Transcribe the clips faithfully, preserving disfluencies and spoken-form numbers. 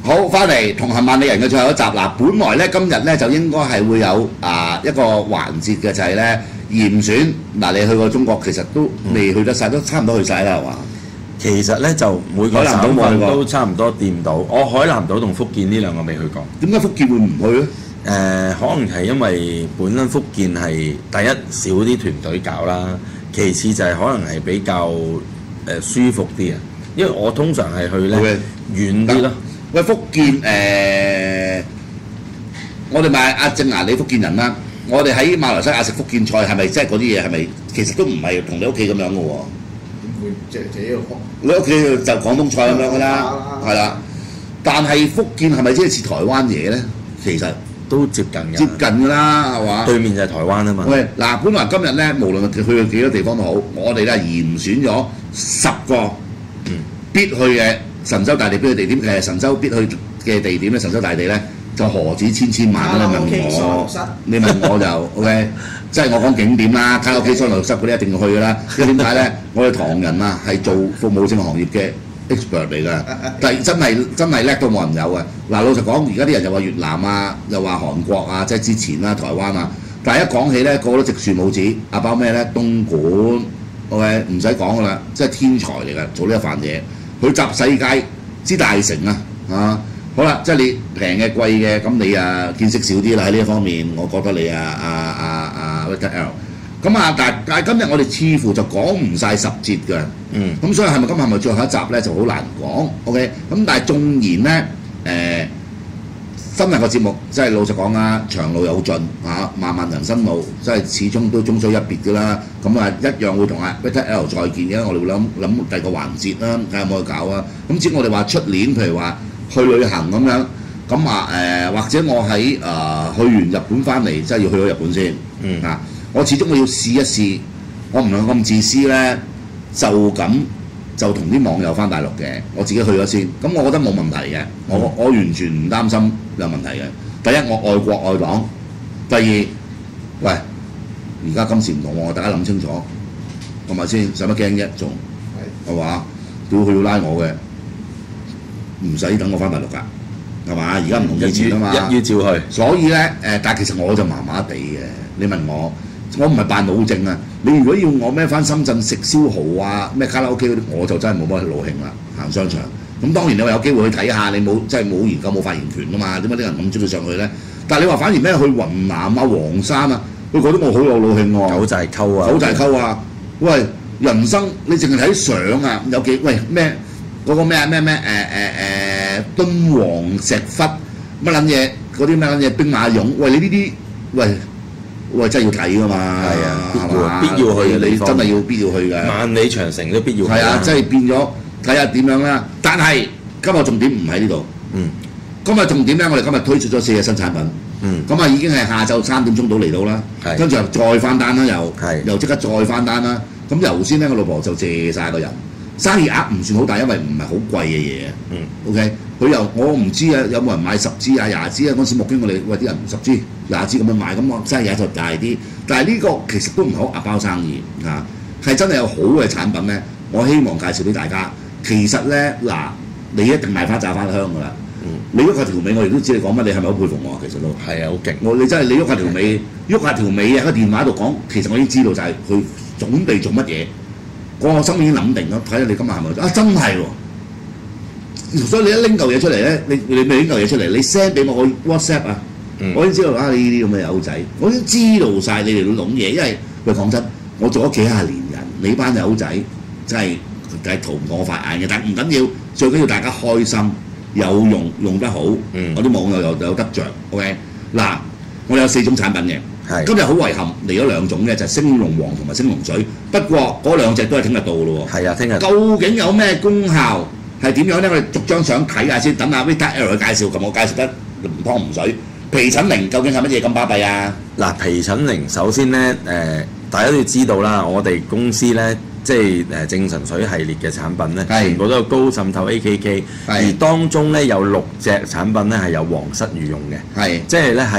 好，翻嚟同行萬里人嘅最後一集嗱，本來咧今日咧就應該係會有啊一個環節嘅就係咧嚴選嗱，你去過中國其實都未去得晒，都差唔多去晒啦係嘛？ 其實咧就每個省份都差唔多掂到。我海南島同福建呢兩個未去過。 點解福建會唔去咧？誒、 呃，可能係因為本身福建係第一少啲團隊搞啦，其次就係可能係比較誒、呃、舒服啲啊。因為我通常係去咧遠啲咯。 喂，福建誒、呃，我哋咪阿正牙你福建人啦，我哋喺馬來西亞食福建菜係咪即係嗰啲嘢係咪其實都唔係同你屋企咁樣嘅喎？ 會借借呢個你屋企就廣東菜咁樣㗎啦，係啦。但係福建係咪即係似台灣嘢咧？其實都接近嘅， 接近㗎啦，係嘛？ 對面就係台灣啊嘛。 喂，嗱，本來今日咧，無論去去幾多地方都好，我哋咧嚴選咗十個必去嘅神州大地必去地點。其實神州必去嘅地點咧，神州大地咧就何止千千萬啦！你問我，你問我就 OK。即係我講景點啦，卡拉 OK、桑拿室嗰啲一定要去㗎啦。因為點解咧？我哋唐人啊係做服務性行業嘅 expert 嚟㗎，但係真係真係叻到冇人有嘅。嗱，老實講，而家啲人又話越南啊，又話韓國啊，即係之前啦、台灣啊，但係一講起咧，個個都直豎拇指。阿包咩咧？東莞 OK 唔使講㗎啦，即係天才嚟㗎，做呢一番嘢。佢集世界之大成啊！啊，好啦，即係你平嘅貴嘅，咁你啊見識少啲啦喺呢一方面，我覺得你啊啊啊啊 Victor L。咁啊，但但係今日我哋似乎就講唔晒十節嘅，嗯，咁所以係咪今日係咪最後一集咧就好難講 ，OK？咁但係縱然咧，誒、呃，今日個節目即係老實講啊，長路有盡嚇，漫漫人生路，即係始終都終須一別㗎啦。咁啊，一樣會同阿 Victor L 再見嘅，我哋會諗諗第二個環節啦，睇下有冇去搞啊。咁至於我哋話出年，譬如話去旅行咁樣，咁啊誒，或者我喺誒、呃、去完日本翻嚟，即係要去咗日本先，嗯啊。我始終我要試一試，我唔能咁自私咧，就咁就同啲網友翻大陸嘅，我自己去咗先，咁我覺得冇問題嘅，我我完全唔擔心有問題嘅。第一，我愛國愛黨；第二，喂，而家今時唔同喎，大家諗清楚，係咪先？使乜驚啫？仲係嘛？屌佢要拉我嘅，唔使等我翻大陸㗎，係嘛？而家唔同以前啊嘛， 一於照去。 所以咧誒、呃，但係其實我就麻麻地嘅，你問我。我唔係扮老正啊！你如果要我孭翻深圳食燒蠔啊、咩卡拉 OK 嗰啲，我就真係冇乜老興啦。行商場咁當然你話有機會去睇下，你冇即係冇研究冇發言權㗎嘛？點解啲人咁追佢上去咧？但係你話反而咩去雲南啊、黃山啊，佢覺得我好有老興喎。 九寨溝啊， 九寨溝啊！喂，人生你淨係睇相啊，有幾喂咩嗰、嗰個咩咩咩誒誒誒敦煌石窟乜撚嘢嗰啲乜撚嘢兵馬俑？喂，你呢啲喂。喂，真係要睇㗎嘛，係啊，必要必要去嘅地你方， 真係要必要去㗎。 萬里長城都必要去。 係啊，即係變咗睇下點樣啦。但係今日重點唔喺呢度。嗯。今日重點咧，我哋今日推出咗四隻新產品。嗯。咁啊，已經係下晝三點鐘到嚟到啦。係。跟住又再翻單啦，又係又即刻再翻單啦。咁頭先咧，我老婆就借晒個人，生意額唔算好大，因為唔係好貴嘅嘢。嗯。OK。佢又我唔知啊，有冇人買十支啊、廿支啊？嗰陣時木經我哋喂啲人十支、廿支咁樣買，咁我真係有就大啲。但係呢個其實都唔係好壓包生意啊，係真係有好嘅產品咧。我希望介紹俾大家。其實咧嗱，你一定賣花炸花香㗎啦。嗯、你喐下條尾，我哋都知你講乜，你係咪好佩服我？其實都係啊，好勁！ 我你真係你喐下條尾，喐下條尾喺個電話度講，其實我已經知道就係佢準備做乜嘢。我心已經諗定啦，睇下你今日係咪啊？真係喎！所以你一拎嚿嘢出嚟咧，你你未拎嚿嘢出嚟，你 send 俾我個 WhatsApp 啊，嗯、我已經知道啊，你呢啲咁嘅友仔，我已經知道晒你哋會諗嘢，因為喂講真，我做咗幾廿年人，你班友仔真係係逃唔過我法眼嘅，但唔緊要，最緊要大家開心，有用用得好，嗯、我啲網友又有得着 OK 嗱，我哋有四種產品嘅。今日好遺憾嚟咗兩種嘅，就係、是、星龍王同埋星龍水。不過嗰兩隻都係聽日到嘅咯喎。係啊，聽日。究竟有咩功效係點樣咧？我哋逐張相睇下先，等阿 Victor L 去介紹，咁我介紹得唔湯唔水。皮疹靈究竟係乜嘢咁巴閉啊？嗱，皮疹靈首先咧，誒、呃、大家都要知道啦，我哋公司咧，即係誒正神水系列嘅產品咧，全部都有高滲透 A K K， 而當中咧有六隻產品咧係有皇室御用嘅，係即係咧係。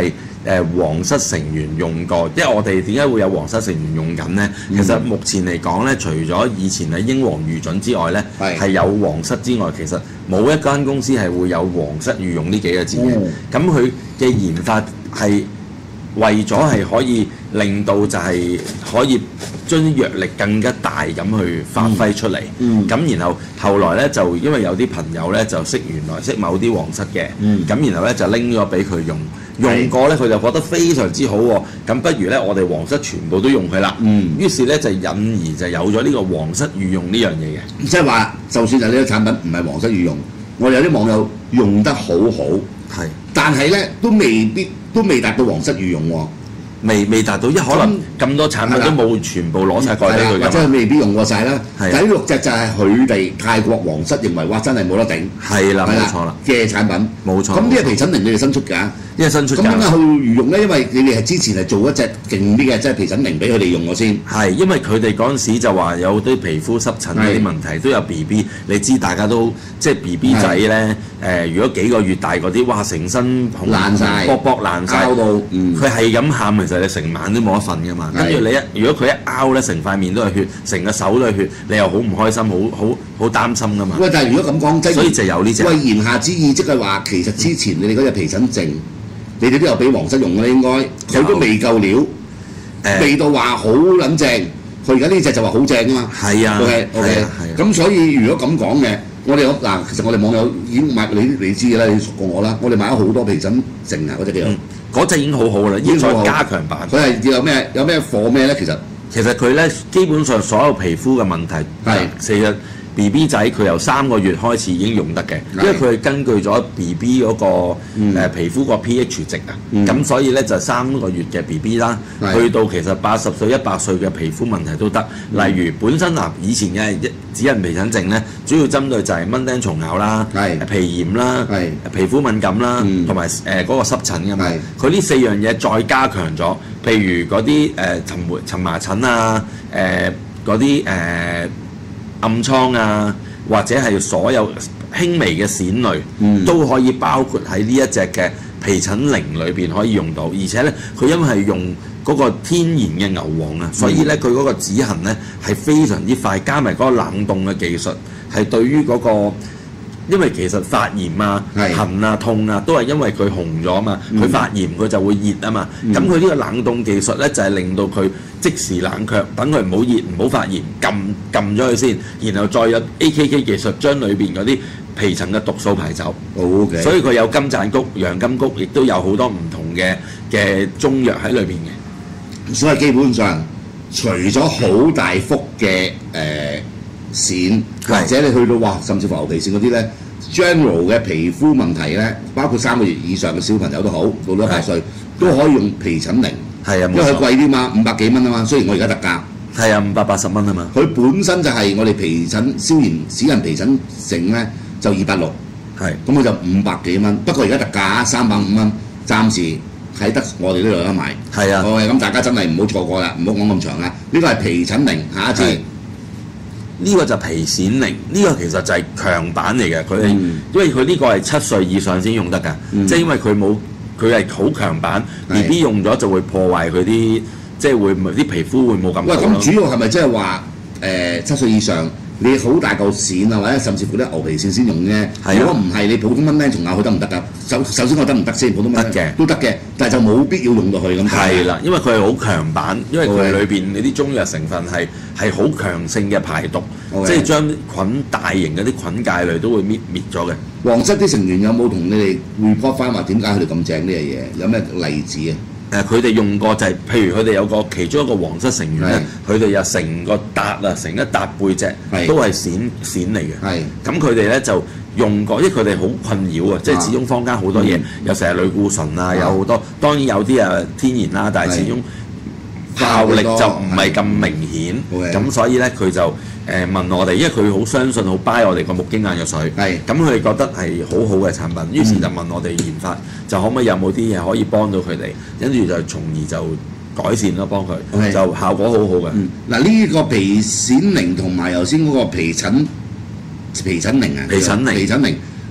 誒皇室成員用過，因為我哋點解會有皇室成員用緊呢？ 嗯、 其實目前嚟講呢，除咗以前係英皇御准之外呢，係有皇室之外，其實冇一間公司係會有皇室御用呢幾個字嘅。咁佢嘅研發係為咗係可以令到就係可以將啲藥力更加大咁去發揮出嚟。咁、嗯嗯、然後後來呢，就因為有啲朋友呢，就識原來識某啲皇室嘅，咁、嗯、然後呢，就拎咗俾佢用。用過咧，佢就覺得非常之好喎。咁不如咧，我哋皇室全部都用佢啦。嗯。於是咧就引而就有咗呢個皇室御用呢樣嘢嘅。即係話，就算係呢個產品唔係皇室御用，我哋有啲網友用得好好，係，但係咧都未必都未達到皇室御用喎。未未達到，一可能咁多產品都冇全部攞晒過俾佢，或者未必用過晒啦。但係呢六隻就係佢哋泰國皇室認為哇真係冇得頂。係啦，冇錯啦嘅產品，冇錯。咁呢個皮疹靈你哋新出㗎？呢個新出㗎。咁點解去御用咧？因為你哋係之前係做一隻勁啲嘅，即係皮疹靈俾佢哋用咗先。係，因為佢哋嗰陣時就話有啲皮膚濕疹嗰啲問題，都有 B B。你知大家都即係 B B 仔咧，誒如果幾個月大嗰啲，哇成身紅爛晒，卜卜爛晒，拗到，佢係咁喊。其實你成晚都冇得瞓㗎嘛，跟住你一如果佢一拗咧，成塊面都係血，成個手都係血，你又好唔開心，好好好擔心㗎嘛。喂，但係如果咁講，即係所以就有呢隻。喂，言下之意即係話，其實之前你哋嗰隻皮疹症，你哋都有俾皇室用嘅，應該佢都未夠料，誒未到話好撚正。佢而家呢隻就話好正㗎嘛。係啊。OK OK。咁所以如果咁講嘅，我哋嗱，其實我哋網友已經買，你你知㗎啦，你熟過我啦，我哋買咗好多皮疹症啊，嗰隻叫。嗰隻已經好好啦，已經再加強版。佢係有咩有咩貨咩咧？其實其實佢咧基本上所有皮膚嘅問題係其實 B B 仔佢由三個月開始已經用得嘅，因為佢係根據咗 B B 嗰個誒、嗯呃、皮膚個 pH 值啊，咁、嗯、所以咧就三個月嘅 B B 啦，去到其實八十歲一百歲嘅皮膚問題都得。例如本身嗱以前嘅指人皮疹症咧，主要針對就係蚊叮蟲咬啦、皮炎啦、皮膚敏感啦，同埋誒嗰個濕疹㗎嘛。佢呢四樣嘢再加強咗，譬如嗰啲誒蕁麻蕁麻疹啊，誒嗰啲誒。呃暗瘡啊，或者係所有輕微嘅癬類，嗯、都可以包括喺呢一隻嘅皮疹靈裏邊可以用到。而且咧，佢因為係用嗰個天然嘅牛黃啊，所以咧佢嗰個止痕咧係非常之快，加埋嗰個冷凍嘅技術，係對於嗰、嗰個。因為其實發炎啊、痕啊、痛啊，都係因為佢紅咗嘛，佢、嗯、發炎佢就會熱啊嘛。咁佢呢個冷凍技術咧，就係、是、令到佢即時冷卻，等佢唔好熱、唔好發炎，撳撳咗佢先，然後再有 A K K 技術將裏邊嗰啲皮層嘅毒素排走。Okay. 所以佢有金盞菊、洋金菊，亦都有好多唔同嘅嘅中藥喺裏邊嘅。所以基本上，除咗好大幅嘅誒。呃癬或者你去到哇，甚至乎牛皮癬嗰啲咧 ，general 嘅皮膚問題咧，包括三個月以上嘅小朋友都好，到咗一百歲都可以用皮疹靈。係啊，因為佢貴啲嘛，五百幾蚊啊嘛。雖然我而家特價，係啊，五百八十蚊啊嘛。佢本身就係我哋皮疹消炎使人皮疹症咧，就二百六。係，咁佢就五百幾蚊。不過而家特價三百五蚊，暫時喺得我哋呢度有得賣。係啊，好嘅，咁大家真係唔好錯過啦，唔好講咁長啦。呢個係皮疹靈，下一次。呢個就皮癬靈，呢個其實就係強版嚟嘅，佢係、嗯、因為佢呢個係七歲以上先用得㗎，嗯、即係因為佢冇佢係好強版 ，B B 用咗就會破壞佢啲，即係會啲皮膚會冇咁好。喂，咁主要係咪即係話誒七歲以上你好大嚿癬啊，或者甚至乎啲牛皮癬先用啫？如果唔係你普通蚊叮蟲咬佢得唔得㗎？首首先我得唔得先？普通蚊得嘅都得嘅，但係就冇必要用到佢咁。係啦，因為佢係好強版，因為佢裏邊你啲中藥成分係。係好強性嘅排毒，okay. 即係將菌大型嗰啲菌介類都會滅滅咗嘅。皇室啲成員有冇同你哋 report 翻話點解佢哋咁正呢樣嘢？有咩例子啊？誒、呃，佢哋用過就係、是，譬如佢哋有個其中一個皇室成員咧，佢哋有成個笪啊，成一笪背脊都係癬癬嚟嘅。係咁，佢哋咧就用過，因為佢哋好困擾啊，即係始終坊間好多嘢，嗯、有成日類固醇啊，有好多，當然有啲啊天然啦，但係始終。效力就唔係咁明顯，咁所以咧佢就誒、呃、問我哋，因為佢好相信好 buy 我哋個木經眼藥水，咁佢哋覺得係好好嘅產品，於是就問我哋研發，就可唔可以有冇啲嘢可以幫到佢哋，跟住就從而就改善咯，幫佢，okay. 就效果好好嘅。嗱、嗯，呢、這個皮癬靈同埋頭先嗰個皮疹皮疹靈啊，皮疹靈皮疹靈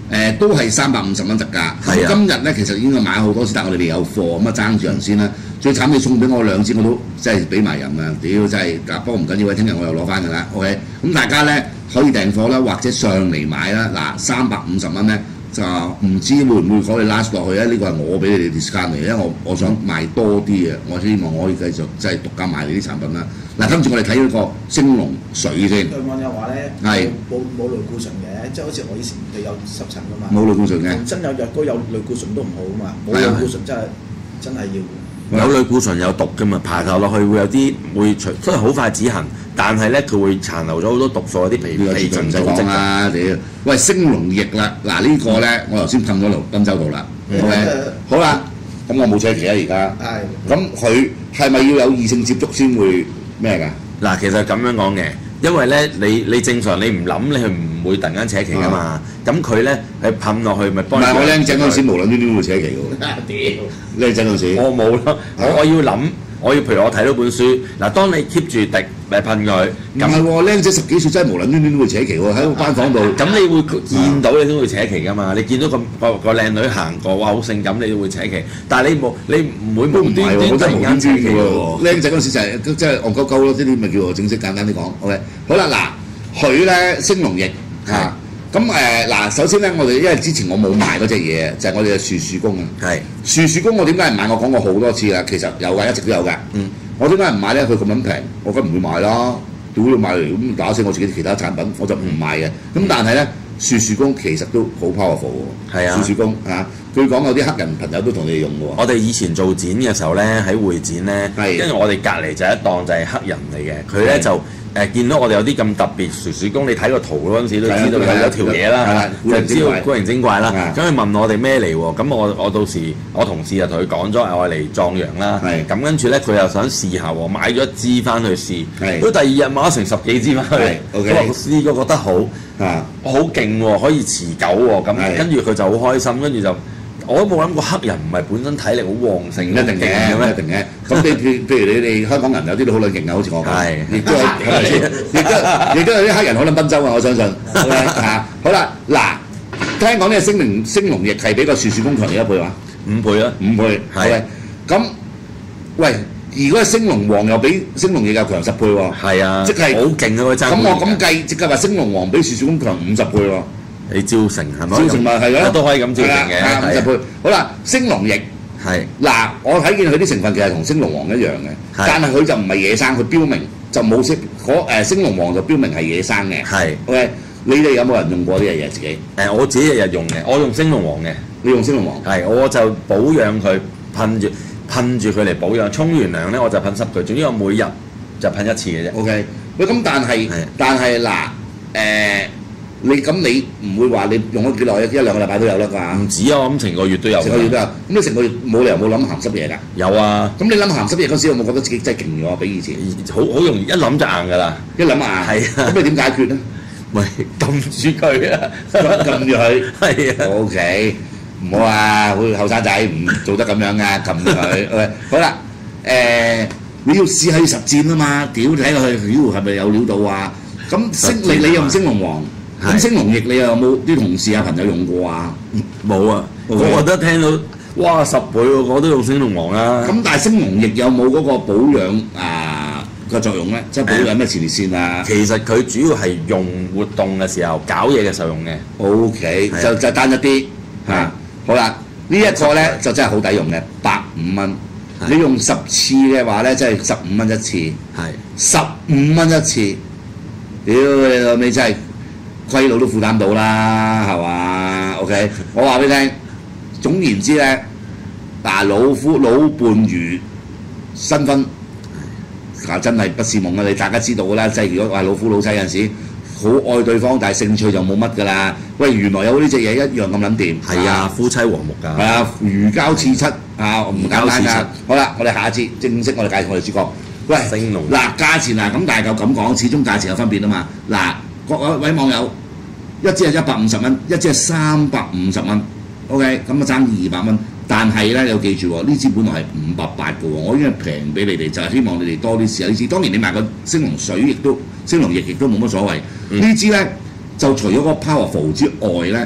誒都係三百五十蚊特價。 係啊今日咧其實已經買好多支，但係我哋未有貨，咁啊爭住人先啦。最慘你送俾我兩支我都真係俾埋人啊！屌真係，不過唔緊要，聽日我又攞翻㗎啦。OK，咁大家咧可以訂貨啦，或者上嚟買啦。嗱，三百五十蚊咧就唔知會唔會可以 last 落去咧？呢個係我俾你哋 discount 嚟，因為我我想賣多啲啊！我希望我可以繼續即係獨家賣你啲產品啦。嗱，跟住我哋睇呢個星龍水先。 對網友話咧， 係冇冇類固醇嘅，即係好似我以前哋有濕疹㗎嘛。 冇類固醇嘅， 真有藥膏有類固醇都唔好啊嘛，冇係啊類固醇真係真係要。 有類固醇有毒㗎嘛，爬頭落去會有啲會除，雖然好快止痕，但係咧佢會殘留咗好多毒素喺啲皮呢個皮唔使講盡組織㗎。 啦，屌！喂，星龍液啦，嗱呢個咧我頭先噴咗落賓州度啦，OK，好啦，咁我冇扯旗啊而家， 係。 咁佢係咪要有異性接觸先會咩㗎？ 嗱，其實咁樣講嘅，因為咧你你正常你唔諗你係唔會突然間扯旗㗎嘛，咁佢咧係噴落去咪幫你。 唔係我僆仔嗰陣時無論端端會扯旗喎， 屌！ 僆仔嗰陣時。 我冇咯，我我要諗，我要譬如我睇到本書，嗱，當你 keep 住滴咪噴佢， 唔係喎，僆仔十幾歲真係無論端端都會扯旗喎，喺個班房度。 咁你會見到你都會扯旗㗎嘛？你見到個個個靚女行過，哇好性感，你都會扯旗。但係你冇你唔會無端端突然間扯旗喎。 僆仔嗰陣時就係即係戇鳩鳩咯，呢啲咪叫做正式簡單啲講。OK，好啦，嗱，佢咧星龍液嚇。咁誒嗱，首先咧，我哋因為之前我冇賣嗰隻嘢，就係、是、我哋嘅樹樹公啊。 係樹樹公我點解唔買？我講過好多次啦，其實有㗎，一直都有㗎。 嗯。 我點解唔買咧？佢咁樣平，我梗唔會買啦。屌你買嚟咁打死我自己其他產品，我就唔買嘅。咁、嗯、但係咧，樹樹公其實都好 powerful 喎。 係啊。 樹樹公啊，據講有啲黑人朋友都同你哋用嘅喎。 我哋以前做展嘅時候咧，喺會展咧， 係跟住我哋隔離就一檔就係黑人嚟嘅，佢咧就。誒見到我哋有啲咁特別樹樹公，你睇個圖嗰陣時都知道有有條嘢啦，就知道古靈精怪啦。咁佢問我哋咩嚟喎？咁我我到時我同事就同佢講咗係我嚟壯陽啦。咁跟住咧佢又想試下喎，買咗一支翻去試。咁第二日買咗成十幾支翻去，佢話試過覺得好，好勁喎，可以持久喎。咁跟住佢就好開心，跟住就。我都冇諗過黑人唔係本身體力好旺盛， 一定嘅，一定嘅。咁你譬譬如你哋香港人有啲都好撚勁啊，好似我咁，亦都有，亦都亦都有啲黑人好撚賓州啊，我相信。嚇，好啦，嗱，聽講呢個星龍星龍液係比個樹樹公強幾多倍話？ 五倍啊， 五倍。係。咁，喂，如果係星龍王又比星龍液又強十倍喎？ 係啊， 即係好勁啊！佢爭。 咁我咁計，即係話星龍王比樹樹公強五十倍喎。 你招成係咪？ 招成咪係咯， 都可以咁招成嘅， 五十倍。好啦，星龍液係嗱， 我睇見佢啲成分其實同星龍王一樣嘅，但係佢就唔係野生，佢標明就冇識嗰誒星龍王就標明係野生嘅。 係 OK，你哋有冇人用過呢樣嘢自己？ 誒，我自己日日用嘅，我用星龍王嘅。 你用星龍王？ 係，我就保養佢，噴住噴住佢嚟保養。沖完涼咧，我就噴濕佢。總之我每日就噴一次嘅啫。 OK，喂，咁但係但係嗱誒。你咁你唔會話你用咗幾耐？一兩個禮拜都有啦啩？ 唔止啊！我諗成個月都有。 成個月都有。咁你成個月冇理由冇諗鹹濕嘢㗎？ 有啊。 咁你諗鹹濕嘢嗰時有冇覺得自己真係勁咗比以前？ 好好容易一諗就硬㗎啦。 一諗硬。係啊。咁你點解決咧？ 咪撳住佢啊！ 撳住佢。 係啊。 O K，唔好啊！好後生仔唔做得咁樣㗎，撳住佢。OK，好啦，誒，你要試下要實戰啊嘛！屌睇落去，屌係咪有料到啊？咁星你你用星龍王。咁星龍液你有冇啲同事啊朋友用過啊？ 冇啊，我覺得聽到哇十倍喎，我都用星龍王啦。 咁但係星龍液有冇嗰個保養啊個作用咧？即係保養咩前列腺啊？ 其實佢主要係用活動嘅時候搞嘢嘅時候用嘅。 O K，就就單一啲嚇。好啦，呢一個咧就真係好抵用嘅，百五蚊。你用十次嘅話咧，即係十五蚊一次。係。十五蚊一次，屌你老味真係〜虧佬都負擔到啦，係嘛 ？OK，我話俾你聽，總言之咧，嗱老夫老伴如新婚，啊真係不是夢啊！你大家知道㗎啦，即係如果話老夫老妻有陣時好愛對方，但係興趣就冇乜㗎啦。喂，原來有呢隻嘢一樣咁撚掂。 係啊，夫妻和睦㗎。 係啊，如膠似漆啊，唔簡單㗎。好啦，我哋下一節正式我哋介紹我哋主角。喂，嗱價錢啊，咁但係就咁講，始終價錢有分別啊嘛。嗱。各位網友，一支係一百五十蚊，一支係三百五十蚊 ，OK， 咁啊爭二百蚊。但係咧，你要記住喎，呢支本來係五百八嘅喎，我已經係平俾你哋，就係、是、希望你哋多啲試下呢支。當然你買個星龍水亦都星龍液亦都冇乜所謂。嗯、呢支咧就除咗個 powerful 之外咧，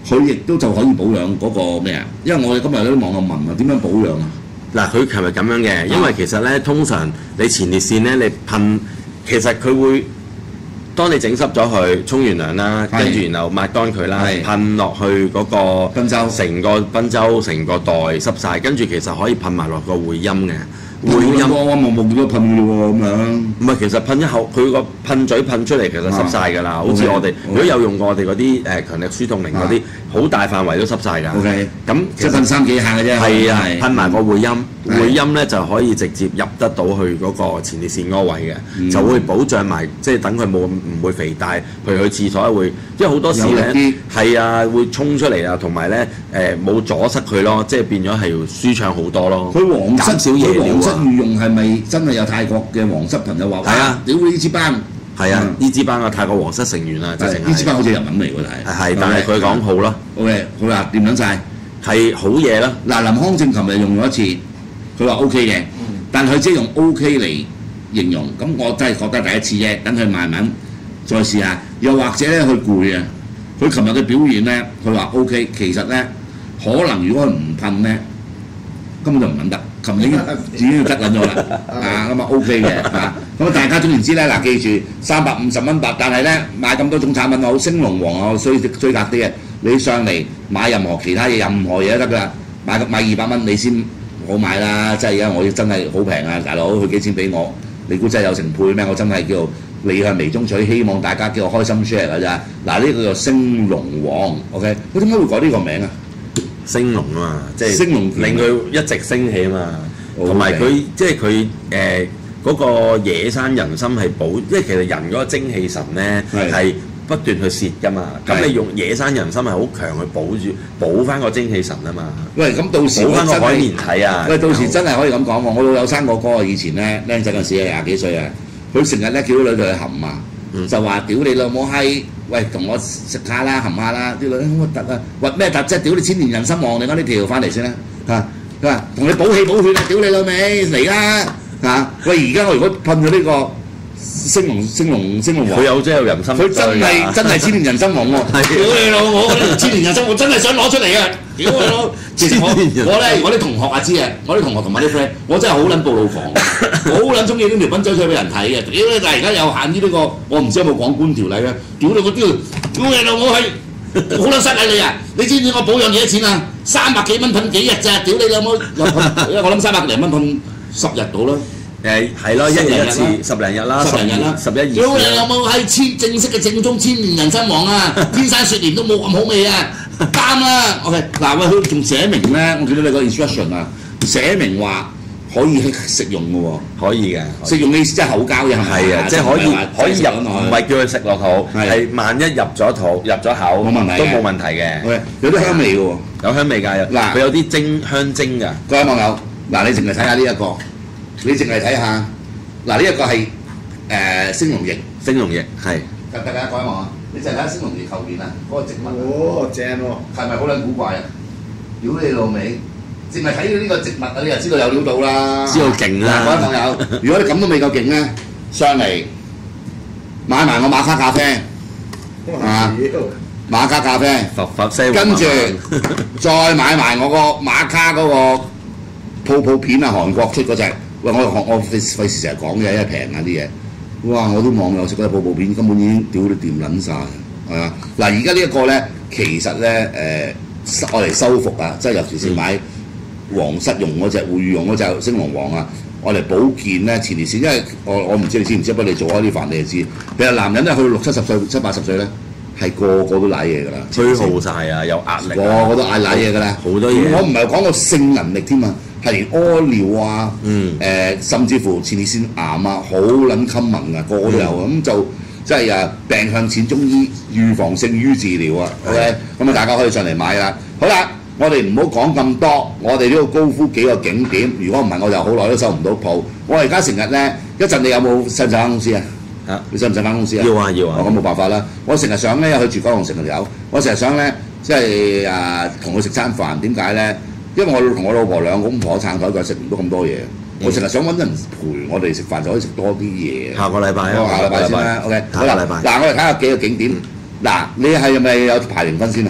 佢亦都就可以保養嗰個咩啊？因為我哋今日有啲網友問啊，點樣保養啊？ 嗱，佢琴日咁樣嘅，因為其實咧，通常你前列腺咧，你噴，其實佢會，當你整濕咗佢，沖完涼啦，跟住然後抹乾佢啦，噴落去嗰個賓州， 成個賓州成個袋濕晒，跟住其實可以噴埋落個會陰嘅。 會陰我我冇冇見到噴嘅喎咁樣。 唔係，其實噴一口，佢個噴嘴噴出嚟，其實濕晒㗎啦。好似我哋如果有用過我哋嗰啲誒強力舒痛靈嗰啲，好大範圍都濕晒㗎。 OK， 咁即係噴三幾下嘅啫。 係啊，噴埋個會陰，會陰咧就可以直接入得到去嗰個前列腺嗰位嘅，就會保障埋，即係等佢冇唔會肥大。譬如去廁所會，因為好多時咧係啊會衝出嚟啊，同埋咧誒冇阻塞佢咯，即係變咗係舒暢好多咯。 佢皇室少嘢料啊！ 御用係咪真係有泰國嘅皇室朋友話？ 係啊， 屌呢支班係啊，呢支班嘅泰國皇室成員啊，直情呢支班好似日文嚟喎， 係係，但係佢講好咯。 OK，好啦，掂撚晒係好嘢啦。 嗱，林康正琴日用咗一次，佢話 OK 嘅，但佢即係用 OK 嚟形容，咁我真係覺得第一次啫，等佢慢慢再試下。又或者咧，佢攰啊，佢琴日嘅表現咧，佢話 OK，其實咧可能如果佢唔噴咧，根本就唔撚得。琴日已經已經得撚咗啦，啊咁啊 OK 嘅嚇，咁啊大家總言之咧，嗱記住三百五十蚊八，但係咧買咁多種產品好，升龍王啊衰追格啲嘅，你上嚟買任何其他嘢，任何嘢都得㗎，買買二百蚊你先好買啦，即係而家我真係好平啊，大佬佢幾錢俾我？你估真係有成倍咩？我真係叫利向微中取，希望大家叫我開心 share 㗎咋。嗱呢個叫升龍王 ，OK， 佢點解會改呢個名啊？ 升龍啊嘛，即係升龍令佢一直升起啊嘛，同埋佢即係佢誒嗰個野生人參係保，即係其實人嗰個精氣神咧係不斷去泄噶嘛，咁你用野生人參係好強去保住補翻個精氣神啊嘛。喂，咁到時補翻個海綿體啊！喂，到時真係可以咁講喎，我老友生個哥以前咧僆仔嗰陣時廿幾歲啊，佢成日咧叫啲女佢去含啊。就話屌你老母閪，喂同我食下啦，含下啦，啲女好核突啊！核咩突啫？屌你千年人參王，你講呢條翻嚟先啦嚇！佢話同你補氣補血啊！屌你老味嚟啦嚇！喂而家我如果噴咗呢個升龍升龍升龍王，佢有真有人參，佢真係真係千年人參王喎！屌你老母，千年人參我真係想攞出嚟啊！屌你老！其實我我咧，我啲同學啊知啊，我啲同學同埋啲 friend，我真係好撚暴露狂，好撚中意呢條賓州水俾人睇嘅。屌你！但係而家有限於呢個，我唔知有冇廣官條例咧。屌你個屌！屌你老母係好撚失禮你啊！你知唔知我保養幾多錢啊？三百幾蚊噴幾日咋？屌你老母！我諗三百零蚊噴十日到啦。誒係咯，一日一次，十零日啦，十零日啦，十一二。屌你老母係千正式嘅正宗千年人參王啊！天山雪蓮都冇咁好味啊！啱啦 ，OK， 嗱喂，佢仲寫明咧，我見到你個 instruction 啊，寫明話可以食用嘅喎，可以嘅，食用嘅意思即係口交嘅係咪？係啊，即係可以可以入，唔係叫佢食落肚，係萬一入咗肚入咗口，冇問題，都冇問題嘅。OK， 有啲香味嘅喎，有香味㗎，嗱，佢有啲精香精㗎。各位網友，嗱你淨係睇下呢一個，你淨係睇下，嗱呢一個係誒升龍液，升龍液係，得唔得啊？各位網友。你就睇下升龍葉後邊啊，嗰、那個植物哦，正喎、哦，係咪好撚古怪啊？屌你老味，淨係睇到呢個植物啊，你就知道有料到啦，知道勁啦！各位朋友，如果你咁都未夠勁咧，上嚟買埋我馬卡咖啡啊，馬卡咖啡，佛佛聲，跟住再買埋我個馬卡嗰個泡泡片啊，韓國出嗰隻，喂我我我費費事成日講嘅，因為平啊啲嘢。哇！我啲網友食嗰啲泡泡片根本已經屌你掂撚晒，係啊！嗱，而家呢一個咧，其實咧誒，我、呃、嚟修復啊，即係尤其是買皇室用嗰隻會用嗰隻升龍王啊，我嚟保健咧前列腺，因為我我唔知你知唔知，不過你做開啲飯你就知。其實男人咧去到六七十歲、七八十歲咧，係個個都舐嘢㗎啦，虛耗晒啊，有壓力、啊，個個都嗌舐嘢㗎啦，好多嘢。我唔係講個性能力添啊。係連屙尿啊，誒、嗯呃、甚至乎前列腺癌啊，好撚 common 啊，個個都有咁、嗯、就即係誒病向淺中醫，預防勝於治療啊。OK，咁啊大家可以上嚟買啦。好啦，我哋唔好講咁多，我哋都要高呼幾個景點。如果唔係，我就好耐都收唔到鋪。我而家成日咧，一陣你有冇使唔使返公司啊？嚇，你使唔使返公司啊？要啊要啊。我冇辦法啦。我成日想咧，去住九龍城就有。我成日想咧，即係誒同佢食餐飯。點解咧？因為我同我老婆兩公婆撐台，佢食唔到咁多嘢。我成日想揾人陪我哋食飯，就可以食多啲嘢。下個禮拜啊，下個禮拜先啦。OK，好啦，嗱，我哋睇下幾個景點。嗱，你係咪有排名分先後㗎？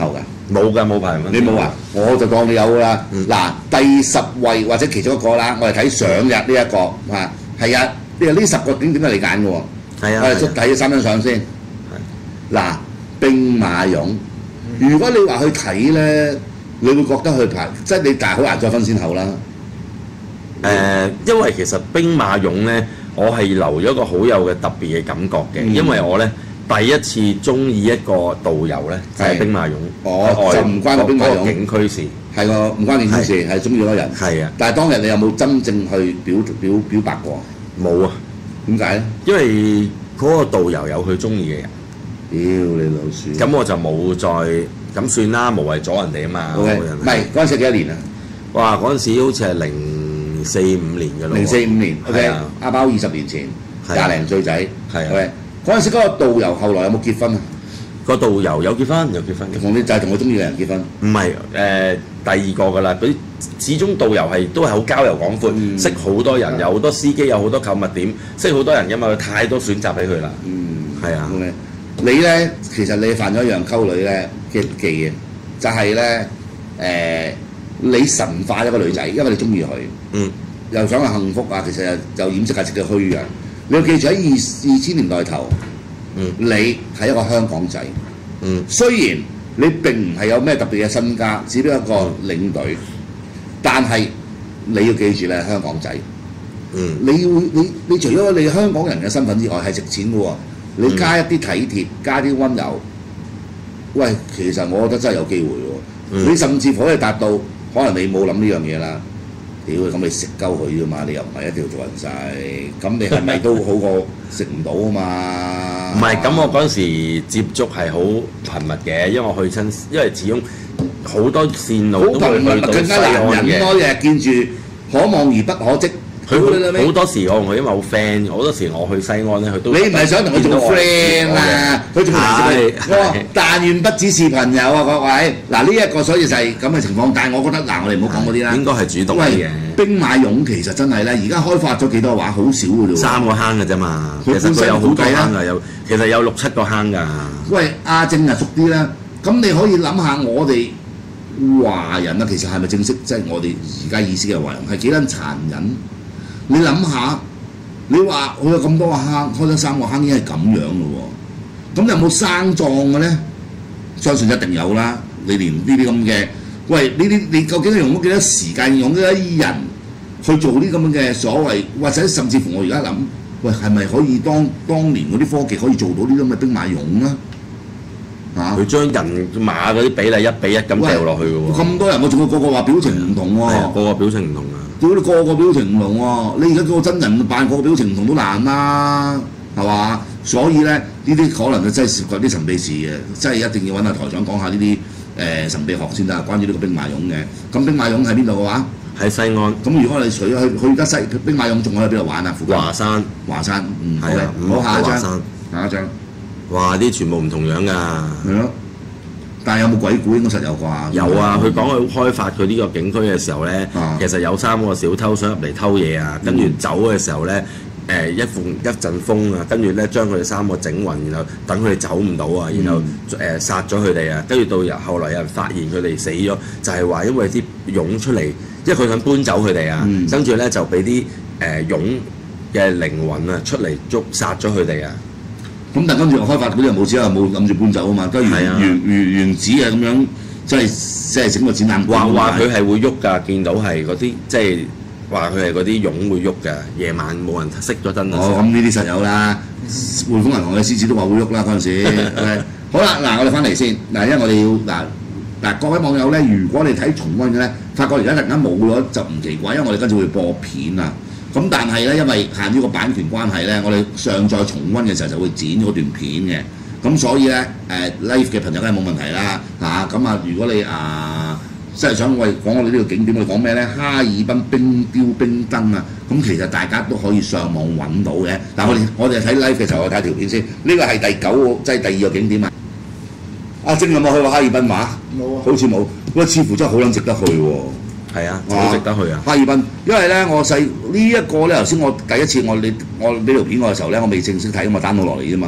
冇㗎，冇排名分。 你冇啊？我就當你有㗎啦。 嗯嗱、第十位或者其中一個啦，我哋睇上日呢、一個啊，係啊，呢呢十個景點係你揀嘅喎。 係啊， 我哋睇咗三張相先。嗱，兵馬俑，如果你話去睇咧，你會覺得去排，即係你但係好難再分先後啦。 誒，因為其實兵馬俑咧，我係留咗一個好有嘅特別嘅感覺嘅， 嗯因為我咧第一次中意一個導遊咧就係兵馬俑， 哦就唔關個兵馬俑景區事， 係個唔關件事，係中意嗰個人。 係啊， 但係當日你有冇真正去表表表白過？ 冇啊， 點解咧？ 因為嗰個導遊有佢中意嘅人， 屌你老鼠！ 咁我就冇再咁算啦，無謂阻人哋啊嘛。 OK， 嗰個人唔係嗰陣時幾多年啊？ 哇！嗰陣時好似係零四五年嘅咯喎， 零四五年，OK， 係啊阿包二十年前， 係啊廿零歲仔， 係啊 OK，嗰陣時嗰個導遊後來有冇結婚啊？ 個導遊有結婚，有結婚嘅。 同你就係同佢中意嘅人結婚。 唔係誒第二個㗎啦，佢始終導遊係都係好交遊廣闊， 嗯識好多人，有好多司機，有好多購物點，識好多人㗎嘛，佢太多選擇俾佢啦。 嗯， 係啊 OK，你咧其實你犯咗一樣溝女咧嘅忌嘅，就係咧誒你神化一個女仔，因為你中意佢， 嗯， 又想佢幸福啊，其實又又掩飾下自己嘅虛樣。你要記住喺二二千年代頭， 嗯你係一個香港仔。 嗯雖然你並唔係有咩特別嘅身家，只不過一個領隊，但係你要記住你係香港仔。 嗯你要你你除咗你香港人嘅身份之外，係值錢嘅喎。你加一啲體貼，加啲温柔，喂，其實我覺得真係有機會喎。 嗯你甚至乎可以達到，可能你冇諗呢樣嘢啦。屌，咁你食鳩佢啫嘛，你又唔係一定要做人世，咁你係咪都好過食唔到啊嘛？ 唔係，咁我嗰陣時接觸係好頻密嘅，因為我去親，因為始終好多線好路都會頻密， 去到西更加難岸忍咯， 嘅。 日日見住可望而不可即。 佢屌你老味好多時我同佢因為好 friend，好多時我去西岸咧，佢都你唔係想同佢做 friend 啊？佢仲係係我話但願不只是朋友啊，各位。嗱呢一個所以就係咁嘅情況，但係我覺得嗱，我哋唔好講嗰啲啦。 應該係主動啲喂嘅，， 兵馬俑其實真係咧，而家開發咗幾多話，好少嘅啫喎。 三個坑嘅啫嘛。其佢實佢有好多本身估計坑㗎，有其實有六七個坑㗎。 喂，阿正啊熟啲啦，咁你可以諗下我哋華人啊，其實係咪正式即係我哋而家意思嘅華人係幾撚殘忍？你諗下，你話佢有咁多個坑，開咗三個坑已經係咁樣咯喎，咁有冇生葬嘅咧？相信一定有啦。你連呢啲咁嘅，喂，呢啲你究竟用咗幾多時間，用咗幾多人去做啲咁樣嘅所謂，或者甚至乎我而家諗，喂，係咪可以當當年嗰啲科技可以做到呢啲咁嘅兵馬俑咧？嚇、 佢將人馬嗰啲比例一比一咁掉落去嘅喎。 咁多人，我仲要個個話表情唔同喎、 係啊，個個表情唔同啊。 屌你個個表情唔同喎、你而家叫個真人扮個個表情唔同都難啦，係嘛？所以咧，呢啲可能就真係涉及啲神秘事嘅，真係一定要揾阿台長講下呢啲誒神秘學先得，關於呢個兵馬俑嘅。咁兵馬俑喺邊度嘅話？ 喺西岸咁如果我哋除咗去去而家西兵馬俑，仲可以喺邊度玩啊？附近華山， 華山，嗯，好係啊嘅，好下一張， 華山下一張， 哇！啲全部唔同樣㗎。 係咯。但係有冇鬼故？應該實有啩。 有啊，佢講佢開發佢呢個景區嘅時候咧， 啊其實有三個小偷想入嚟偷嘢啊，跟住走嘅時候咧，誒一逢一陣風啊，跟住咧將佢哋三個整暈，然後等佢哋走唔到啊，然後誒殺咗佢哋啊，跟住到日後來有人發現佢哋死咗，就係話因為啲湧出嚟，因為佢想搬走佢哋啊， 嗯跟住咧就俾啲誒湧嘅靈魂啊出嚟捉殺咗佢哋啊。 咁但跟住開發嗰啲又冇錢，又冇諗住搬走啊嘛，都係係啊原原原原址啊咁樣，即係即係整個展覽館話咁話佢係會喐㗎，見到係嗰啲即係話佢係嗰啲蛹會喐㗎，夜晚冇人熄咗燈嘅時哦， 候。 咁呢啲實有啦。匯豐銀行嘅獅子都話會喐啦嗰陣時。OK，好啦，嗱我哋翻嚟先，嗱因為我哋要嗱嗱各位網友咧，如果你睇重温嘅咧，發覺而家突然間冇咗就唔奇怪，因為我哋跟住會播片啊。咁但係咧，因為限於個版權關係咧，我哋上載重温嘅時候就會剪咗段片嘅。咁所以咧，誒、呃、live 嘅朋友梗係冇問題啦。嚇咁啊，如果你啊即係想喂講我哋呢個景點，我哋講咩咧？哈爾濱冰雕冰燈啊！咁其實大家都可以上網揾到嘅。嗱，我哋我哋睇 live 嘅時候，我睇條片先。呢個係第九個，即係第二個景點啊！阿晶有冇去過哈爾濱話？ 冇啊， 好似冇。喂，似乎真係好撚值得去喎。 係啊，好值得去啊！ 哈爾濱，因為咧我細呢一個咧，頭先我第一次我你我呢條片我嘅時候咧，我未正式睇，咁我 download 落嚟啫嘛。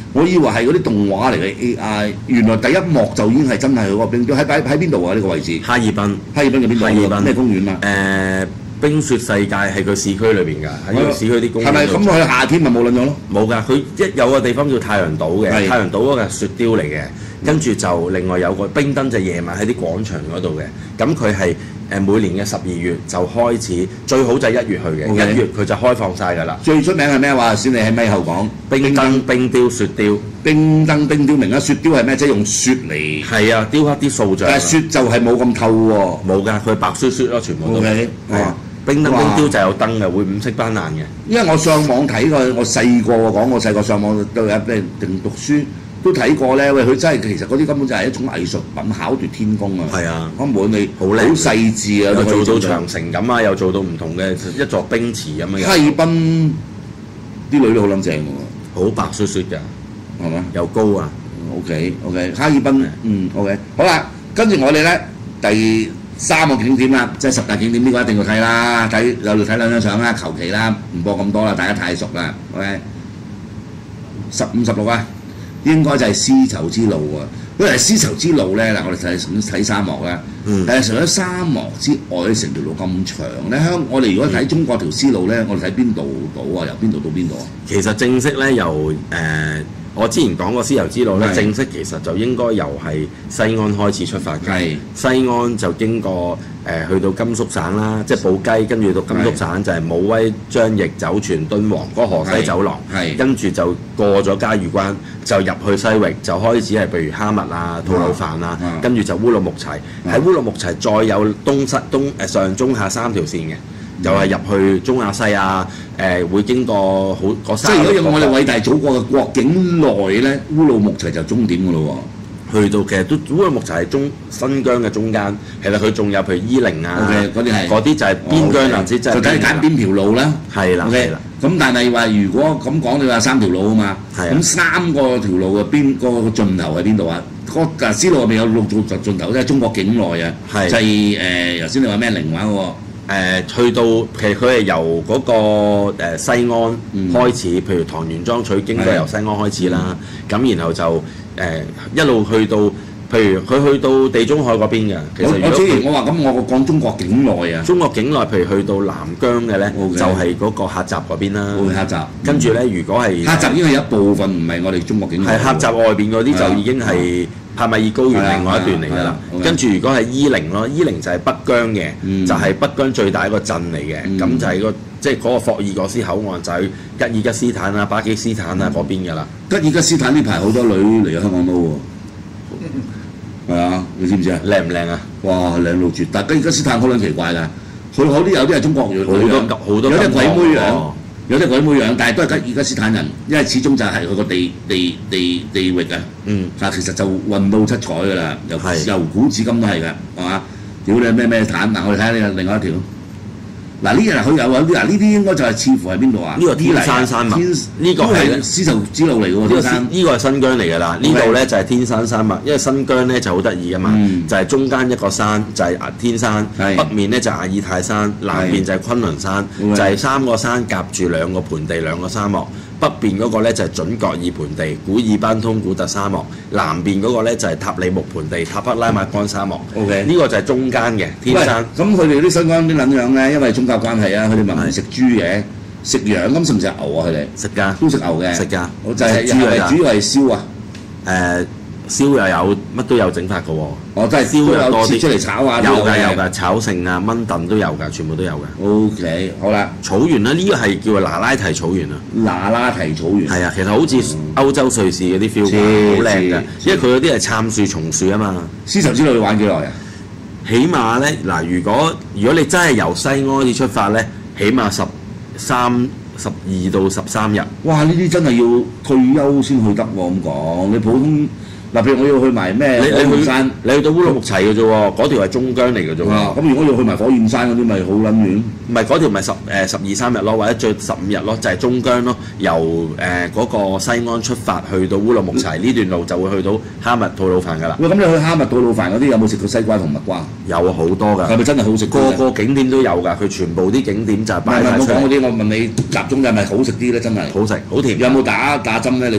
我以為係嗰啲動畫嚟嘅 A I， 原來第一幕就已經係真係嗰個冰雕喺喺喺邊度啊？呢個位置？ 哈爾濱。 哈爾濱嘅邊度？ 哈爾濱咩公園啊？ 誒、冰雪世界係佢市區裏邊㗎，喺個市區啲公園。 係咪咁？佢夏天咪冇撚咗咯？ 冇㗎，佢一有個地方叫太陽島嘅， 係太陽島嗰個係雪雕嚟嘅，跟住就另外有個冰燈就夜晚喺啲廣場嗰度嘅，咁佢係誒每年嘅十二月就開始，最好就係一月去嘅，一 OK 月佢就開放晒㗎啦。 最出名係咩話？先你喺咪後講冰燈、冰雕、雪雕。 冰燈、冰雕明啦，雪雕係咩？即係用雪嚟。 係啊，雕刻啲塑像。 但係雪就係冇咁透喎。 冇㗎，佢白雪雪咯，全部都。 OK， 係啊，冰燈、冰雕就有燈嘅，會五色斑斕嘅。 因為我上網睇過，我細個講，我細個上網都有咩定讀書都睇過咧。喂，佢真係其實嗰啲根本就係一種藝術品，巧奪天工啊！ 係啊， 根本你好靚好細緻啊， 又都可以做到長城咁啊，又做到唔同嘅一座冰池咁樣。 哈爾濱啲女都好撚正喎， 好白雪雪㗎， 係嘛又高啊！ ？OK OK，哈爾濱嗯 OK，好啦，跟住我哋咧第三個景點啦，即係十大景點呢個一定要睇啦，睇有度睇兩張相啦，求其啦，唔播咁多啦，大家太熟啦。OK，十五十六啊，應該就係絲綢之路喎。因為絲綢之路咧嗱，我哋睇睇沙漠啦， 嗯但係除咗沙漠之外，成條路咁長咧，香我哋如果睇中國條絲路咧，我哋睇邊度到啊？由邊度到邊度啊？ 其實正式咧由誒、呃我之前講過絲綢之路咧， 係正式其實就應該由係西安開始出發嘅。 係西安就經過誒、呃、去到甘肅省啦，即係寶雞，跟住到甘肅省就係武威、張掖、酒泉、敦煌嗰個河西走廊， 係跟住就過咗嘉峪關，就入去西域，就開始係譬如哈密啊、吐魯番啊， 啊跟住就烏魯木齊，喺烏魯木齊再有東西東誒上中下三條線嘅。就係入去中亞西亞，誒、會經過好嗰即三個係如果用我哋國偉大祖國嘅國境內咧，烏魯木齊就終點㗎咯去到其實都烏魯木齊係中新疆嘅中間，其實佢仲有譬如伊寧啊 OK，嗰啲係嗰啲就係邊疆啊，即係就睇你揀邊條路啦。 係啦 OK， 係啦， 咁但係話如果咁講，你話三條路啊嘛， 係啊咁三個條路嘅邊個盡頭係邊度啊？個嗱絲路係咪有六條盡頭？即係中國境內啊， 係就係誒頭先你話咩寧話嗰個。 誒、去到其實佢係由嗰、個、誒西安嗯開始，譬如唐玄奘取經都係由西安開始啦。咁、 嗯然後就誒、一路去到，譬如佢去到地中海嗰邊嘅。其實我我之前如果佢我話咁，我講中國境內啊， 中國境內，譬如去到南疆嘅咧 OK 就係嗰個喀什嗰邊啦。 會喀什， 跟住咧，如果係喀什已經係一部分，唔係我哋中國境內。 係喀什外邊嗰啲係啊就已經係帕米爾高原另外一段嚟㗎啦係啊係啊。係啊跟住如果係伊寧咯，伊寧就係北疆嘅， 嗯就係北疆最大一個鎮嚟嘅。 嗯咁就係個即係嗰個霍爾果斯口岸，就係吉爾吉斯坦啊、巴基斯坦啊嗰邊㗎啦。 吉爾吉斯坦呢排好多女嚟咗香港撈喎，係啊，你知唔知啊？ 靚唔靚啊？ 哇，靚到絕！但吉爾吉斯坦好撚奇怪㗎，佢嗰啲有啲係中國裔， 好多好多有啲鬼妹樣哦， 有啲鬼妹樣，但係都係吉爾吉斯坦人，因為始終就係佢個地地地地域啊。 嗯， 但其實就混到七彩㗎啦，由係由古至今都係㗎，係嘛？屌你咩咩坦，嗱我哋睇下呢個另外一條。嗱呢嗱佢有有啲嗱呢啲應該就係似乎係邊度啊？ 呢個天山山脈天呢個係係絲綢之路嚟㗎喎， 呢個天山。 呢個係新疆嚟㗎啦，呢 OK 度咧就係天山山脈，因為新疆咧就好得意㗎嘛， 嗯就係中間一個山就係天山， 係北面咧就係阿爾泰山，南邊就係昆侖山， OK 就係三個山夾住兩個盆地兩個沙漠。北邊嗰個咧就係準噶爾盆地、古爾班通古特沙漠，南邊嗰個咧就係塔里木盆地、塔克拉瑪干沙漠。 OK 呢個就係中間嘅天山。 喂咁佢哋啲新疆啲撚樣咧，因為宗教關係啊，佢哋咪唔食豬嘅，食羊咁食唔食牛啊？佢哋食㗎， 都食牛嘅， 食㗎我就係食豬㗎咋係咪主要係燒啊？ 誒燒又有乜都有整法嘅喎。 我真係燒都有又多啲切出嚟炒啊！ 有都㗎有㗎，炒剩啊、炆燉都有㗎，全部都有㗎。 O K，好啦， 草原啦，呢個係叫做那拉提草原啊。 那拉提草原係啊，其實好似歐洲瑞士嗰啲 feel 似㗎，好靚㗎， 似因為佢嗰啲係杉樹、松樹啊嘛。 絲綢之路你玩幾耐啊？ 起碼咧，嗱，如果如果你真係由西安開始出發咧，起碼十三、十二到十三日。 哇！呢啲真係要退休先去得喎，咁講你普通嗱，譬如我要去埋咩你你去火焰山， 你去到烏魯木齊嘅啫喎，嗰條係中疆嚟嘅啫啊喎。 咁如果要去埋火焰山嗰啲，咪好撚遠。 唔係嗰條咪十誒十二三日咯，或者最十五日咯，就係、中疆咯。由誒嗰、個西安出發去到烏魯木齊呢段路就會去到哈密吐魯番㗎啦。 喂，咁你去哈密吐魯番嗰啲有冇食過西瓜同蜜瓜？ 有好多㗎， 係咪真係好食？ 個個景點都有㗎，佢全部啲景點就係唔係唔係， 擺晒出嚟， 我講嗰啲，我問你集中嘅係咪好食啲咧？真係好食好甜。 有冇打打針咧？你覺得？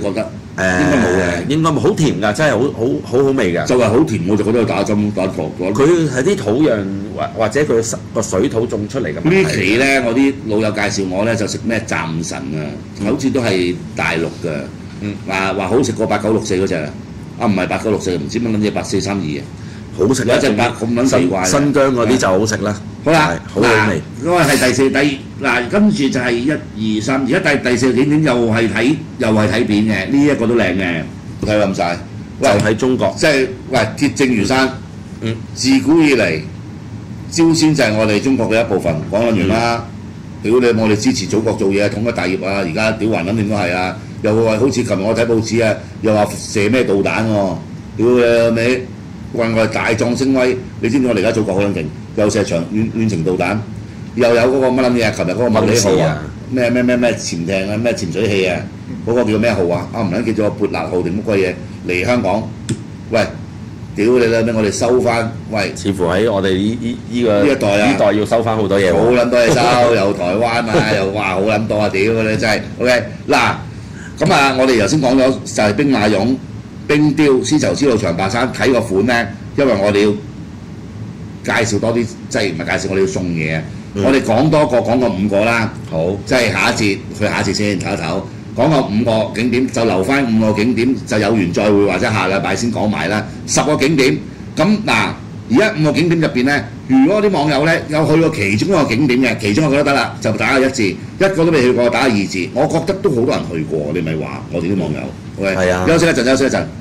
誒應該冇嘅應該冇好甜㗎，真係好好好好味㗎。 就係好甜，我就覺得打針打錯咗。 佢係啲土壤或或者佢個水土種出嚟嘅問題。 呢期咧，我啲老友介紹我咧就食咩暫神啊，好似都係大陸嘅， 嗯話話好食過八九六四嗰只啊，唔係八九六四，唔知乜撚嘢八四三二啊， 好食有一隻八咁撚奇怪嘅。 新疆嗰啲就好食啦。 好啦， 係好好味。 嗰個係第四第嗱，跟住就係一二三，而家第第四個景點又係睇又係睇片嘅，呢一個都靚嘅，睇冧晒。 就喺中國。 即係喂鐵證如山， 嗯， 自古以嚟朝鮮就係我哋中國嘅一部分，講緊完啦。屌你！我哋支持祖國做嘢，統一大業啊！而家屌橫撚掂都係啊！又話好似琴日我睇報紙啊，又話射咩導彈喎、啊！屌你尾，話我哋大壯聲威，你知唔知我哋而家祖國好撚勁？又射長遠遠程導彈，又有嗰個乜撚嘢？琴日嗰個麥理號啊，咩咩咩咩潛艇啊，咩潛水器啊，嗰、嗰個叫咩號啊？啊唔撚記咗個潑辣號定乜鬼嘢嚟香港？喂！屌你啦！咩我哋收翻？喂！ 似乎喺我哋呢呢呢個呢一代啊呢代要收翻好多嘢喎。 好撚多嘢收，又台灣啊，又話好撚多啊！屌你真係 OK 嗱，咁啊，我哋頭先講咗就係兵馬俑、冰雕、絲綢之路、長白山睇個款咧，因為我哋要介紹多啲，即係唔係介紹我哋要送嘢啊！ 嗯我哋講多個講個五個啦， 好， 即係下一節去下一節先唞一唞。講個五個景點就留翻五個景點，就有緣再會或者下禮拜先講埋啦。十個景點咁嗱，而家五個景點入邊咧，如果啲網友咧有去過其中一個景點嘅，其中一個都得啦，就打個一字；一個都未去過，打個二字。我覺得都好多人去過，你咪話我哋啲網友。OK， 係啊休息一陣，休息一陣。